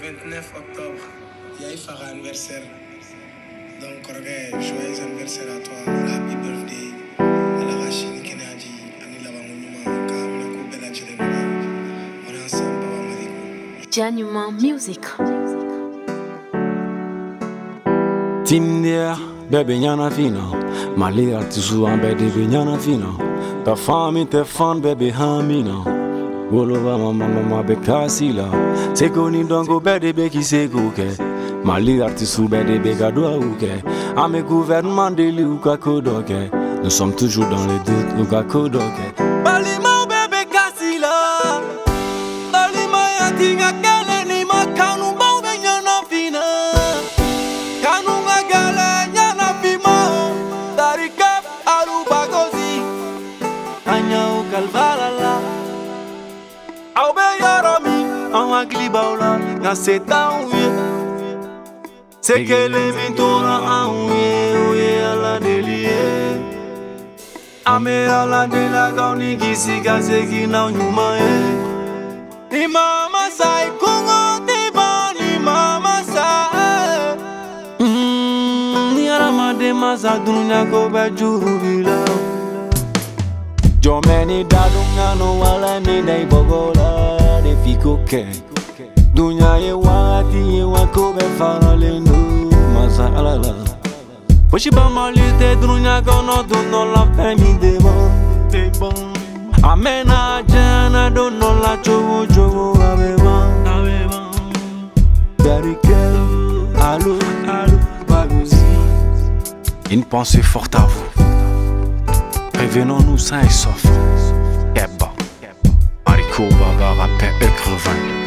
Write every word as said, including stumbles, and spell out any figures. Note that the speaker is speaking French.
vingt-neuf octobre, il y a eu anniversaire. Donc, joyeux anniversaire à toi. Happy birthday. À la Rachine Kennedy, Annie Labangunuma, Kamina Bella Jeremy. On est ensemble, Baba Mariko. Januma Music. Tindia, bébé yana fina. Malia tisouan bébé yana fina. Ta femme te fan bébé hamina. Wolova mama mama bekasila. C'est connu donc au bébé qui s'est coquet. Mali artisou bébé begadwa ouke. Ame gouvernement de l'Uka Kodoke. Nous sommes toujours dans les doutes, Uka Kodoke. Balima bébé kasila. Balima yatinga kele ni makanu baube nyana fina. Kanu magale nyana fima. Darika aruba gozi. Anya ukalvalala. Aube yarami, anwagli baula, na seta uye. C'est que les vintora a uye, uye ala delie. Ame ala de la gauni kisi kase kina nyuma e. Ni mama sai kungo tiba, ni mama sai. Ni arama de masa dunya ko bajuru bila. Jomeni dadunga no wala ni dai bogola de fiko ke. Dunya ye wati ye wako be farale no masa alala. Poshi ba malite dunya kono duno la femi de bon de bon. Amena jana dono la chowo chowo abeba abeba. Darikel allo allo baguzi. Une pensée forte à vous. Prévenons-nous sains et saufs. Keba, Mariko Baba rappelle écrivain.